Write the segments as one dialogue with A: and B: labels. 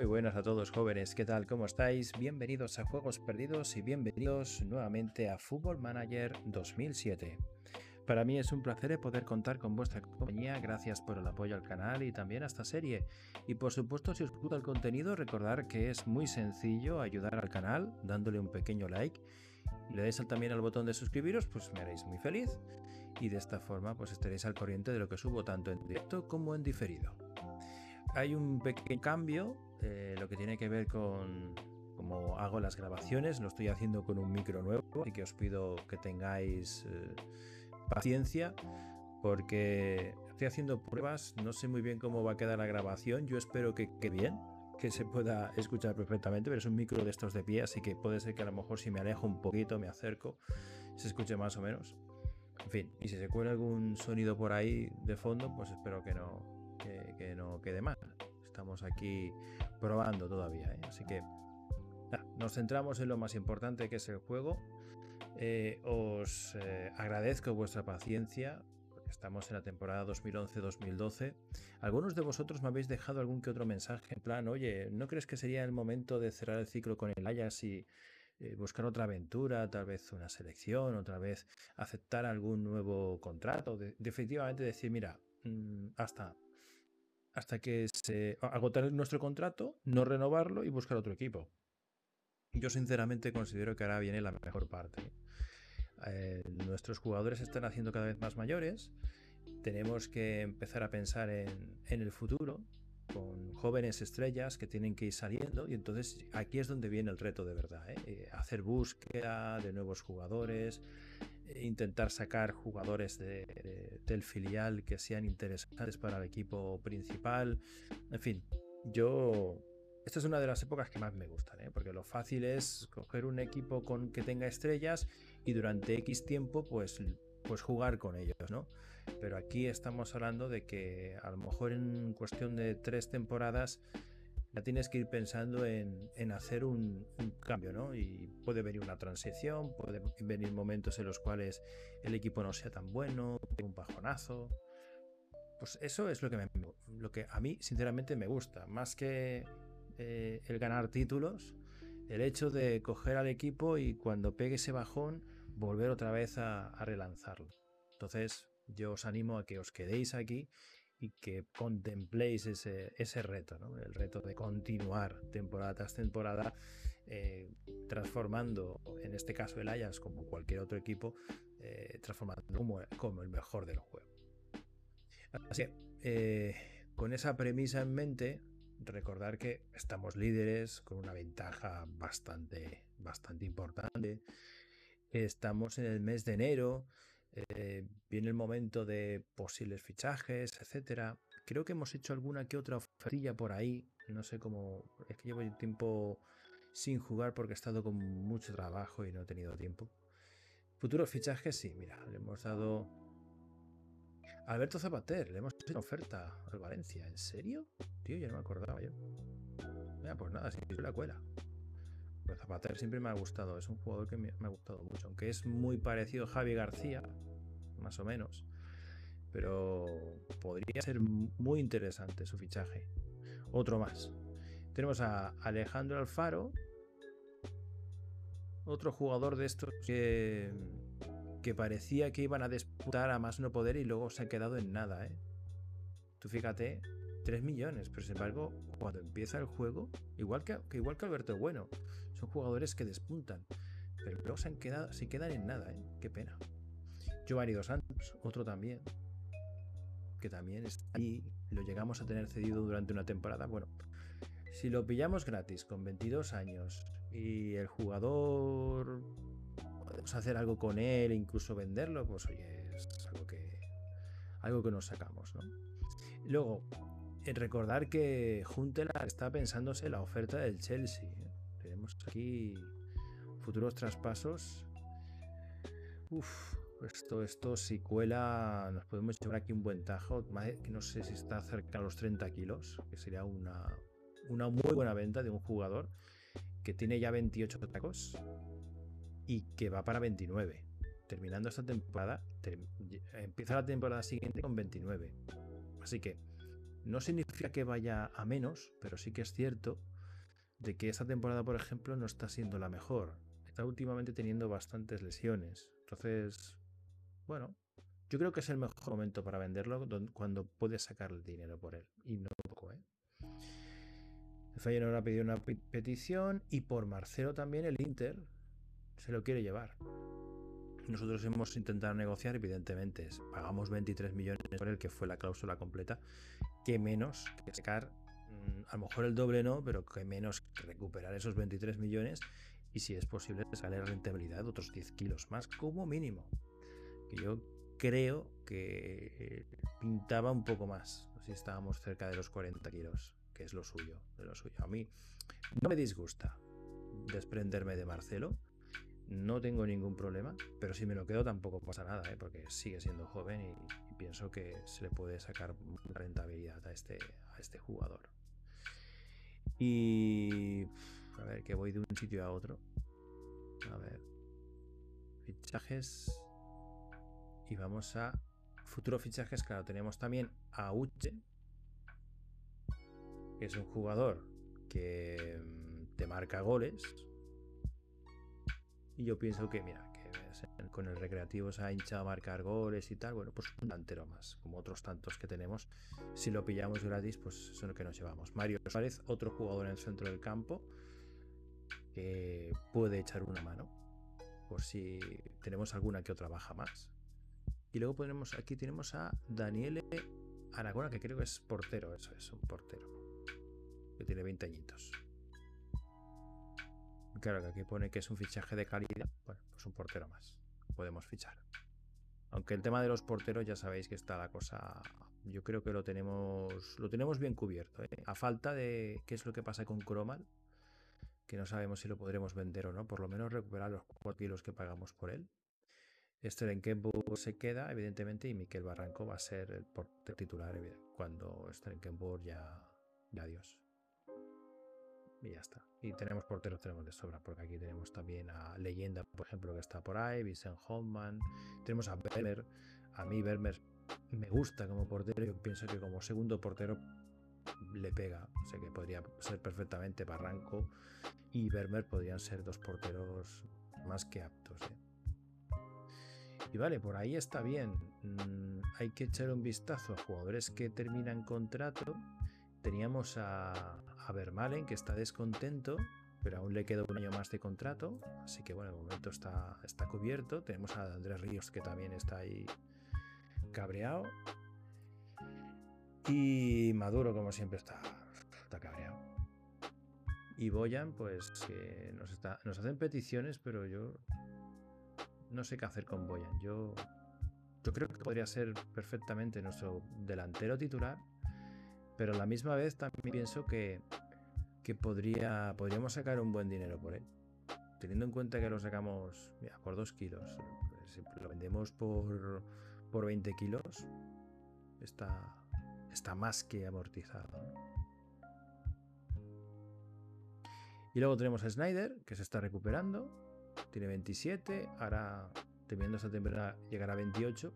A: Muy buenas a todos jóvenes, ¿qué tal? ¿Cómo estáis? Bienvenidos a Juegos Perdidos y bienvenidos nuevamente a Football Manager 2007. Para mí es un placer poder contar con vuestra compañía, gracias por el apoyo al canal y también a esta serie. Y por supuesto, si os gusta el contenido, recordad que es muy sencillo ayudar al canal dándole un pequeño like y le dais también al botón de suscribiros, pues me haréis muy feliz y de esta forma pues estaréis al corriente de lo que subo tanto en directo como en diferido. Hay un pequeño cambio, lo que tiene que ver con cómo hago las grabaciones. Lo estoy haciendo con un micro nuevo, así que os pido que tengáis paciencia porque estoy haciendo pruebas. No sé muy bien cómo va a quedar la grabación. Yo espero que quede bien, que se pueda escuchar perfectamente, pero es un micro de estos de pie, así que puede ser que a lo mejor si me alejo un poquito, me acerco, se escuche más o menos. En fin, y si se cuela algún sonido por ahí de fondo, pues espero que no quede mal. Estamos aquí probando todavía, ¿eh? Así que nos centramos en lo más importante, que es el juego. Os agradezco vuestra paciencia, porque estamos en la temporada 2011-2012. Algunos de vosotros me habéis dejado algún que otro mensaje en plan, oye, ¿no crees que sería el momento de cerrar el ciclo con el Ajax y buscar otra aventura, tal vez una selección, otra vez aceptar algún nuevo contrato? De efectivamente decir, mira, hasta que se agotar nuestro contrato, no renovarlo y buscar otro equipo. Yo sinceramente considero que ahora viene la mejor parte. Nuestros jugadores se están haciendo cada vez más mayores. Tenemos que empezar a pensar en el futuro, con jóvenes estrellas que tienen que ir saliendo, y entonces aquí es donde viene el reto de verdad, ¿eh? Hacer búsqueda de nuevos jugadores, intentar sacar jugadores del filial que sean interesantes para el equipo principal. En fin, esta es una de las épocas que más me gustan, ¿eh? Porque lo fácil es coger un equipo que tenga estrellas y durante X tiempo pues jugar con ellos, ¿no? Pero aquí estamos hablando de que a lo mejor en cuestión de 3 temporadas ya tienes que ir pensando en hacer un cambio, ¿no? Y puede venir una transición, puede venir momentos en los cuales el equipo no sea tan bueno, un bajonazo. Pues eso es lo que a mí sinceramente me gusta, más que el ganar títulos, el hecho de coger al equipo y cuando pegue ese bajón volver otra vez a relanzarlo. Entonces yo os animo a que os quedéis aquí y que contempléis ese reto, ¿no? El reto de continuar temporada tras temporada, transformando, en este caso el Ajax como cualquier otro equipo, transformando como el mejor del juego. Así que, con esa premisa en mente, recordar que estamos líderes con una ventaja bastante importante. Estamos en el mes de enero, viene el momento de posibles fichajes, etcétera. Creo que hemos hecho alguna que otra ofertilla por ahí. No sé cómo. Es que llevo tiempo sin jugar porque he estado con mucho trabajo y no he tenido tiempo. Futuros fichajes, sí, mira, le hemos dado. Alberto Zapater, le hemos hecho una oferta al Valencia. ¿En serio? Tío, ya no me acordaba yo. Mira, pues nada, si la cuela. Pero Zapater siempre me ha gustado, es un jugador que me ha gustado mucho, aunque es muy parecido a Javi García, más o menos, pero podría ser muy interesante su fichaje. Otro más. Tenemos a Alejandro Alfaro, otro jugador de estos que parecía que iban a disputar a más no poder y luego se ha quedado en nada, ¿eh? Tú fíjate, 3 millones, pero sin embargo, cuando empieza el juego, igual que Alberto Bueno, son jugadores que despuntan, pero luego se quedan en nada, ¿eh? Qué pena. Giovanni Dos Santos, otro también, que también está ahí, lo llegamos a tener cedido durante una temporada. Bueno, si lo pillamos gratis con 22 años y el jugador podemos hacer algo con él, incluso venderlo, pues oye, es algo que nos sacamos, ¿no? Luego, recordar que Huntelaar está pensándose la oferta del Chelsea. Tenemos aquí futuros traspasos. Esto si cuela, nos podemos llevar aquí un buen tajo. Que no sé si está cerca de los 30 kilos, que sería una muy buena venta de un jugador que tiene ya 28 tacos y que va para 29. Terminando esta temporada, empieza la temporada siguiente con 29. Así que no significa que vaya a menos, pero sí que es cierto de que esta temporada, por ejemplo, no está siendo la mejor. Está últimamente teniendo bastantes lesiones. Entonces, bueno, yo creo que es el mejor momento para venderlo cuando puedes sacar el dinero por él. Y no poco, ¿eh? El Feyenoord ha pedido una petición y por Marcelo también el Inter se lo quiere llevar. Nosotros hemos intentado negociar, evidentemente, pagamos 23 millones por él, que fue la cláusula completa, que menos que sacar, a lo mejor el doble no, pero que menos que recuperar esos 23 millones y si es posible sale rentabilidad de otros 10 kilos más como mínimo, que yo creo que pintaba un poco más, si estábamos cerca de los 40 kilos, que es lo suyo, de lo suyo. A mí no me disgusta desprenderme de Marcelo, no tengo ningún problema, pero si me lo quedo tampoco pasa nada, porque sigue siendo joven y pienso que se le puede sacar rentabilidad a este jugador. Y a ver, que voy de un sitio a otro. A ver, fichajes. Y vamos a futuros fichajes. Claro, tenemos también a Uche, que es un jugador que te marca goles. Y yo pienso que, mira, que con el Recreativo se ha hinchado a marcar goles y tal. Bueno, pues un delantero más, como otros tantos que tenemos. Si lo pillamos gratis, pues eso es lo que nos llevamos. Mario Suárez, otro jugador en el centro del campo, que puede echar una mano por si tenemos alguna que otra baja más. Y luego aquí tenemos a Daniele Aragona, que creo que es portero, eso es, un portero, que tiene 20 añitos. Claro que aquí pone que es un fichaje de calidad. Bueno, pues un portero más podemos fichar. Aunque el tema de los porteros ya sabéis que está la cosa, yo creo que lo tenemos bien cubierto, ¿eh? A falta de qué es lo que pasa con Cromal, que no sabemos si lo podremos vender o no, por lo menos recuperar los 4 kilos que pagamos por él. Stekelenburg se queda, evidentemente, y Miquel Barranco va a ser el portero titular cuando Stekelenburg ya adiós. Y ya está. Y tenemos porteros, tenemos de sobra, porque aquí tenemos también a Leyenda, por ejemplo, que está por ahí, Vincent Hoffman, tenemos a Vermeer. A mí Vermeer me gusta como portero, yo pienso que como segundo portero le pega, o sea que podría ser perfectamente Barranco y Vermeer podrían ser dos porteros más que aptos, ¿eh? Y vale, por ahí está bien. Hay que echar un vistazo a jugadores que terminan contrato. Teníamos a Vermaelen, que está descontento, pero aún le queda un año más de contrato, así que bueno, de momento está cubierto. Tenemos a Andrés Ríos, que también está ahí cabreado, y Maduro, como siempre, está cabreado. Y Boyan, pues que nos hacen peticiones, pero yo no sé qué hacer con Boyan. Yo creo que podría ser perfectamente nuestro delantero titular, pero a la misma vez también pienso que podríamos sacar un buen dinero por él, teniendo en cuenta que lo sacamos, mira, por 2 kilos. Si lo vendemos por 20 kilos, está más que amortizado, ¿no? Y luego tenemos a Snyder, que se está recuperando, tiene 27, ahora terminando esta temporada llegará a 28.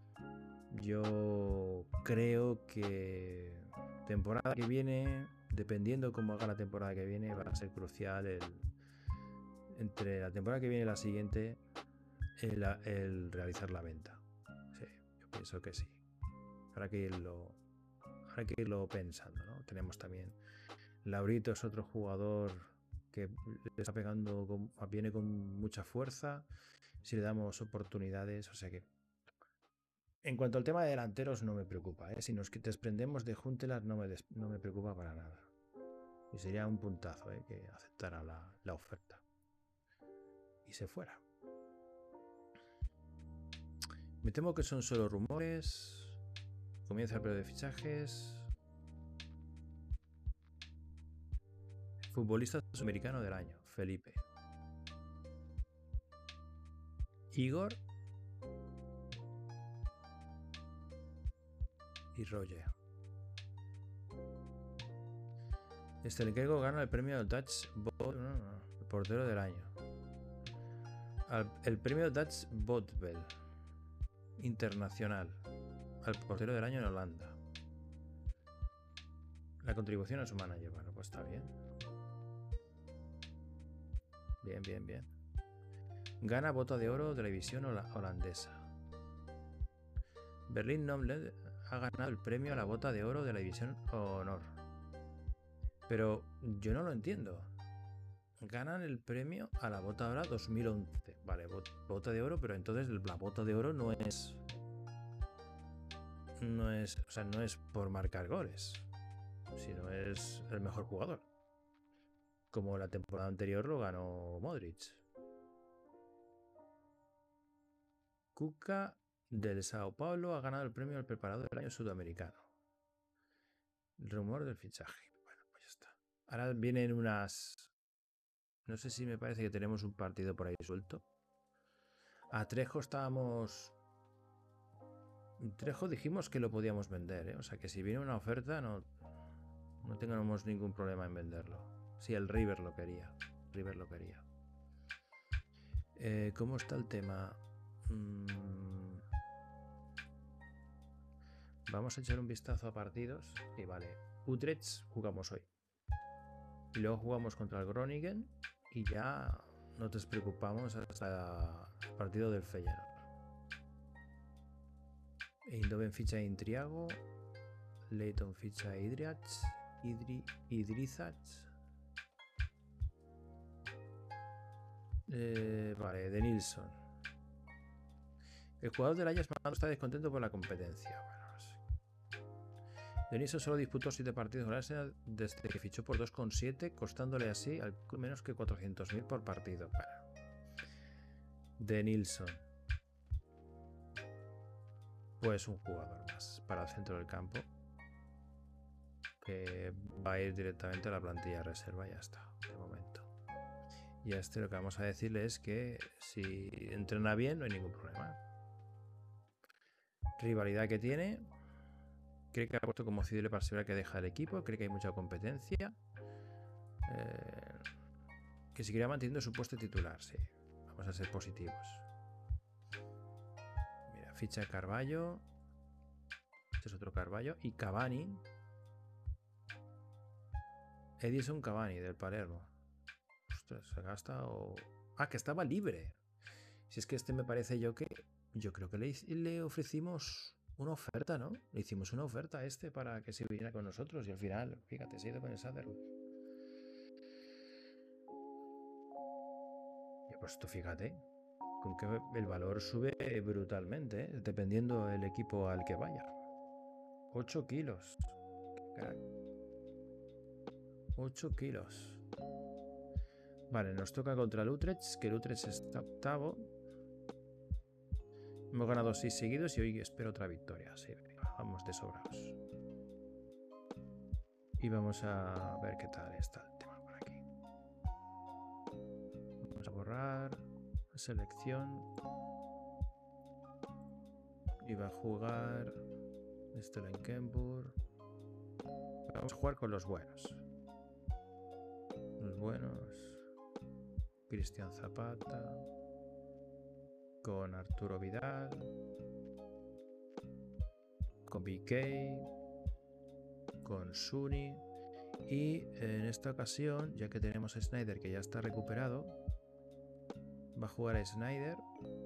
A: Yo creo que temporada que viene, dependiendo cómo haga la temporada que viene, va a ser crucial entre la temporada que viene y la siguiente el realizar la venta. Sí, yo pienso que sí. Habrá que irlo pensando, ¿no? Tenemos también Laurito, es otro jugador que le está pegando, viene con mucha fuerza si le damos oportunidades, o sea que en cuanto al tema de delanteros no me preocupa, ¿eh? Si nos desprendemos de Huntelaar no me preocupa para nada. Y sería un puntazo, ¿eh? Que aceptara la oferta y se fuera. Me temo que son solo rumores. Comienza el periodo de fichajes. Futbolista sudamericano del año, Felipe. Igor y Roger. Stekelenburg gana el premio Dutch el portero del año. El premio Dutch Botbel internacional al portero del año en Holanda. La contribución a su manager, bueno, pues está bien. Bien, bien, bien. Gana bota de oro de la división holandesa. Berlín Nomlet ha ganado el premio a la bota de oro de la división honor. Pero yo no lo entiendo. Ganan el premio a la bota de oro 2011. Vale, bota de oro, pero entonces la bota de oro no es, o sea, no es por marcar goles, sino es el mejor jugador. Como la temporada anterior lo ganó Modric. Cuca del Sao Paulo ha ganado el premio al preparador del año sudamericano. El rumor del fichaje. Bueno, pues ya está. Ahora vienen unas... No sé si me parece que tenemos un partido por ahí suelto. A Trejo estábamos... Trejo dijimos que lo podíamos vender, ¿eh? O sea que si viene una oferta no tengamos ningún problema en venderlo. Si el River lo quería. River lo quería. ¿Cómo está el tema? Vamos a echar un vistazo a partidos. Y vale, Utrecht jugamos hoy. Y luego jugamos contra el Groningen. Y ya no te preocupamos hasta el partido del Feyenoord. Eindhoven ficha a Intriago. Leighton ficha a Idrizac. Vale, de Nilsson. El jugador del Ajax está descontento por la competencia. Bueno, no sé. De Nilsson solo disputó 7 partidos con el Arsenal desde que fichó por 2,7, costándole así al menos que 400.000 por partido. Bueno. De Nilsson. Pues un jugador más para el centro del campo, que va a ir directamente a la plantilla de reserva. Ya está, de momento. Y a este lo que vamos a decirle es que si entrena bien no hay ningún problema. Rivalidad que tiene. Cree que ha puesto como cedible para asegurar que deja el equipo. Cree que hay mucha competencia. Que seguirá manteniendo su puesto titular. Sí, vamos a ser positivos. Mira, ficha de Carvalho. Este es otro Carvalho. Y Cavani. Edison Cavani del Palermo. Ostras, se gasta o... Ah, que estaba libre. Si es que este me parece yo creo que le ofrecimos una oferta, ¿no? Le hicimos una oferta a este para que se viniera con nosotros y al final, fíjate, se ha ido con el Sutherland. Y pues tú fíjate, con que el valor sube brutalmente, ¿eh? Dependiendo del equipo al que vaya. 8 kilos. Crack. 8 kilos. Vale, nos toca contra el Utrecht, que el Utrecht está octavo. Hemos ganado 6 seguidos y hoy espero otra victoria. Sí, vamos de sobrados. Y vamos a ver qué tal está el tema por aquí. Vamos a borrar selección. Y va a jugar Stelenkenburg. Vamos a jugar con los buenos. Los buenos. Cristian Zapata. Con Arturo Vidal. Con BK. Con Suni. Y en esta ocasión, ya que tenemos a Snyder que ya está recuperado, va a jugar a Snyder.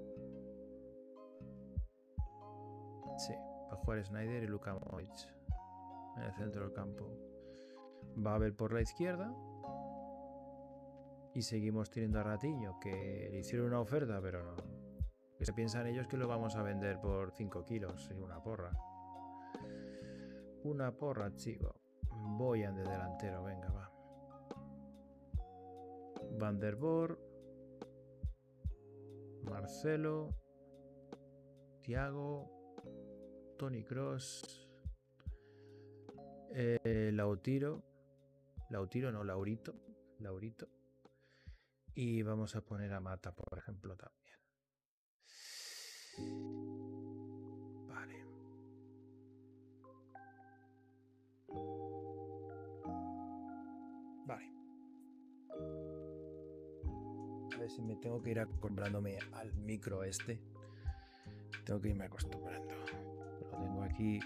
A: Sí, va a jugar Snyder y Luka Modric en el centro del campo. Va a haber por la izquierda. Y seguimos teniendo a Ratiño, que le hicieron una oferta, pero no. Que se piensan ellos que lo vamos a vender por 5 kilos y una porra. Una porra, chico. Boyan de delantero, venga, va. Van der Boer. Marcelo. Thiago. Toni Kroos. Lautaro. Lautaro no, Laurito. Laurito. Y vamos a poner a Mata, por ejemplo, también. Vale. Vale. A ver si me tengo que ir acostumbrándome al micro este. Tengo que irme acostumbrando. Lo tengo aquí.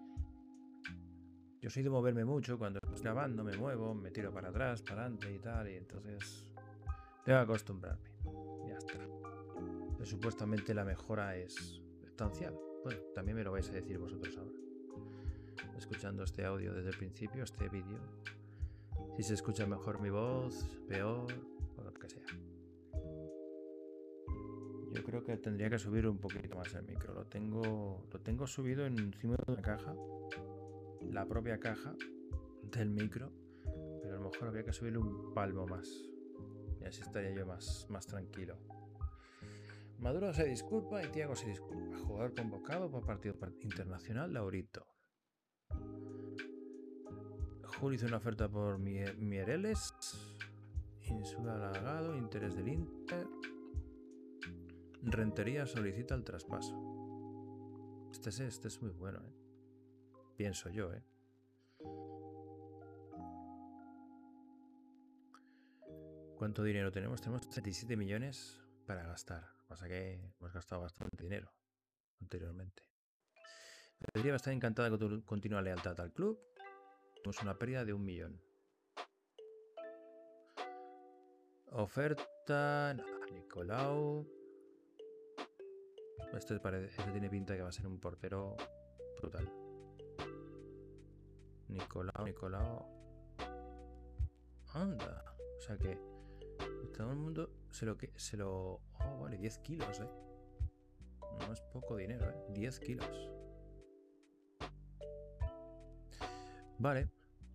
A: Yo soy de moverme mucho. Cuando estoy grabando me muevo, me tiro para atrás, para adelante y tal. Y entonces Tengo que acostumbrarme. Ya está. Pero supuestamente la mejora es estancial. Bueno, también me lo vais a decir vosotros ahora. Escuchando este audio desde el principio, este vídeo. Si se escucha mejor mi voz, peor, o lo que sea. Yo creo que tendría que subir un poquito más el micro. Lo tengo subido encima de una caja. La propia caja del micro. Pero a lo mejor habría que subirle un palmo más. Y así estaría yo más tranquilo. Maduro se disculpa y Thiago se disculpa. Jugador convocado para partido internacional, Laurito. Juli hizo una oferta por Miereles. Insula halagado, interés del Inter. Rentería solicita el traspaso. Este es muy bueno, ¿eh? Pienso yo, ¿eh? ¿Cuánto dinero tenemos? Tenemos 37 millones para gastar. Pasa que hemos gastado bastante dinero anteriormente. Debería estar encantada con tu continua lealtad al club. Tenemos una pérdida de 1 millón. Oferta. Nicolau. Este tiene pinta de que va a ser un portero brutal. Nicolau. Anda. O sea que todo el mundo se lo. Oh, vale, 10 kilos, ¿eh? No es poco dinero, ¿eh? 10 kilos. Vale.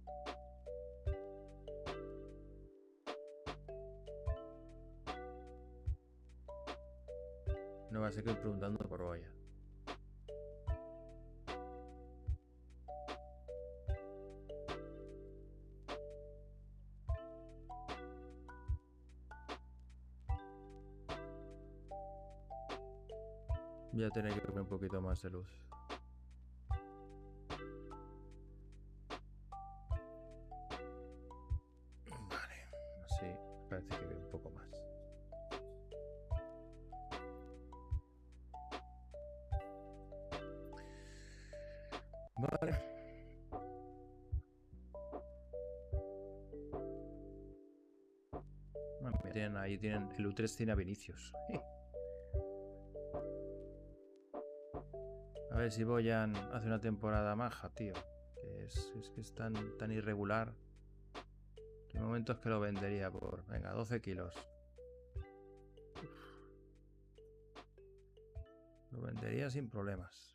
A: No va a ser que preguntando por Boya. Voy a tener que poner un poquito más de luz. Vale, así parece que veo un poco más. Vale. Ahí tienen el U3 tiene a Vinicius. A ver si Boyan hace una temporada maja, tío. Que es tan irregular. Que hay momentos que lo vendería por, venga, 12 kilos. Lo vendería sin problemas.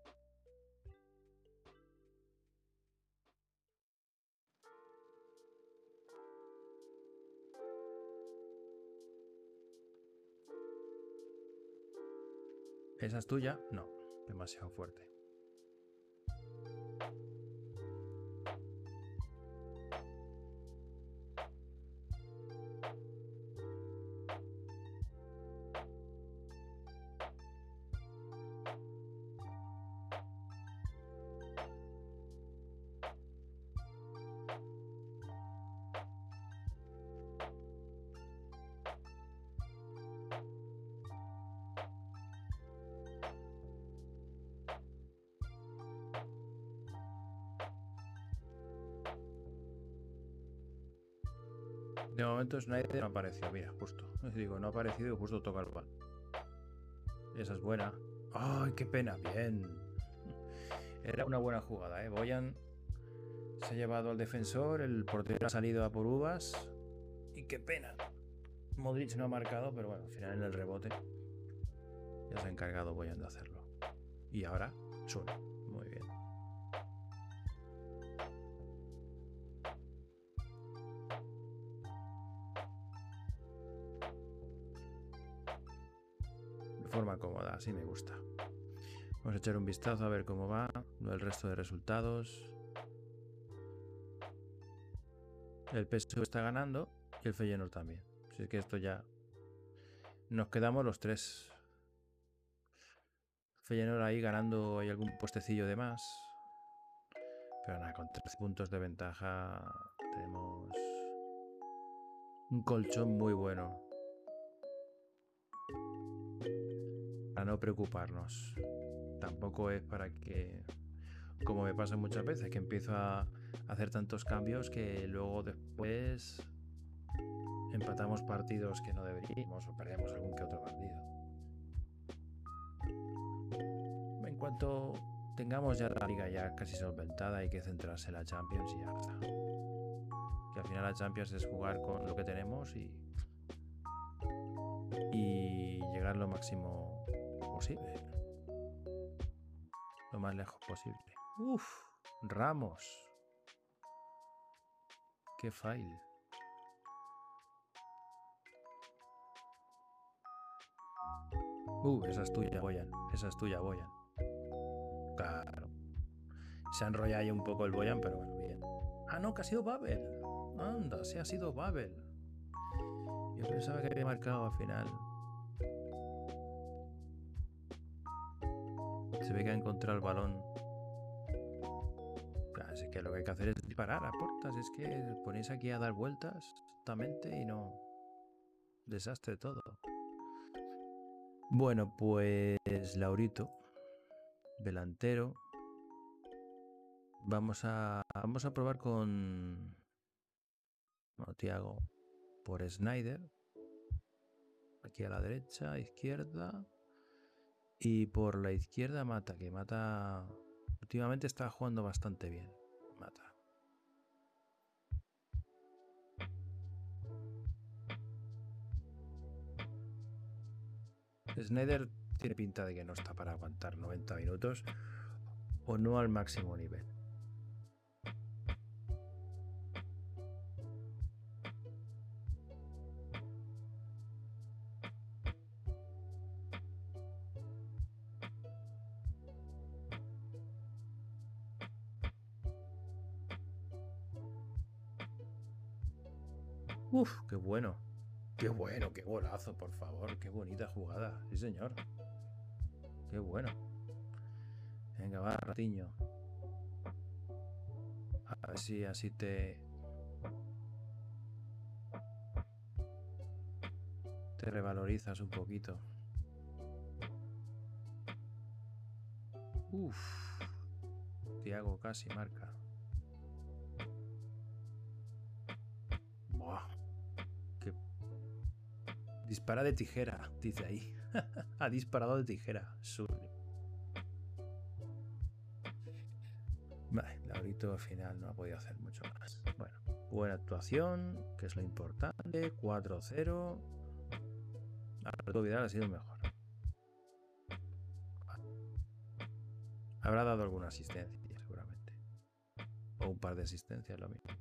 A: ¿Esa es tuya? No, demasiado fuerte. De momento Snyder no apareció, mira, justo. Digo, no ha aparecido y justo toca el pal. Esa es buena. ¡Ay, qué pena! Bien. Era una buena jugada, ¿eh? Boyan se ha llevado al defensor, el portero ha salido a por uvas. Y qué pena. Modric no ha marcado, pero bueno, al final en el rebote ya se ha encargado Boyan de hacerlo. Y ahora suena. Muy bien. De forma cómoda, así me gusta. Vamos a echar un vistazo a ver cómo va el resto de resultados. El PSV está ganando y el Feyenoord también. Así que esto ya... Nos quedamos los tres. Feyenoord ahí ganando, hay algún puestecillo de más. Pero nada, con 13 puntos de ventaja tenemos un colchón muy bueno. Para no preocuparnos. Tampoco es para que, como me pasa muchas veces, que empiezo a hacer tantos cambios que luego después empatamos partidos que no deberíamos o perdemos algún que otro partido. En cuanto tengamos ya la liga ya casi solventada, hay que centrarse en la Champions y ya está. Que al final la Champions es jugar con lo que tenemos y llegar lo máximo posible, lo más lejos posible. Uf, Ramos, qué fail. Esa es tuya, Boyan. Esa es tuya, Boyan. Claro. Se ha enrollado ahí un poco el Boyan, pero bueno, bien. Ah, no, que ha sido Babel. Anda, sí ha sido Babel. Yo pensaba que había marcado al final. Se ve que ha encontrado el balón. Claro, es que lo que hay que hacer es disparar a puertas. Es que ponéis aquí a dar vueltas exactamente y no... Desastre todo. Bueno, pues Laurito, delantero. Vamos a probar con Thiago por Snyder. Aquí a la derecha, izquierda. Y por la izquierda Mata, que Mata últimamente está jugando bastante bien. Mata. Snyder tiene pinta de que no está para aguantar 90 minutos o no al máximo nivel. Uf, qué bueno. Qué bueno, qué golazo, por favor. Qué bonita jugada. Sí, señor. Qué bueno. Venga, va, Ratiño. A ver si así te revalorizas un poquito. Uf. Thiago casi marca. Buah. Qué... Dispara de tijera, dice ahí. Ha disparado de tijera. Vale, Laurito al final no ha podido hacer mucho más. Bueno, buena actuación, que es lo importante. 4-0. Arturo Vidal ha sido mejor. Habrá dado alguna asistencia, seguramente. O un par de asistencias, lo mismo.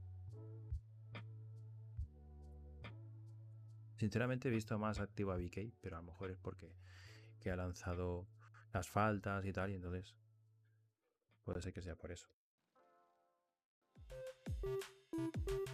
A: Sinceramente he visto más activo a BK, pero a lo mejor es porque ha lanzado las faltas y tal, y entonces puede ser que sea por eso.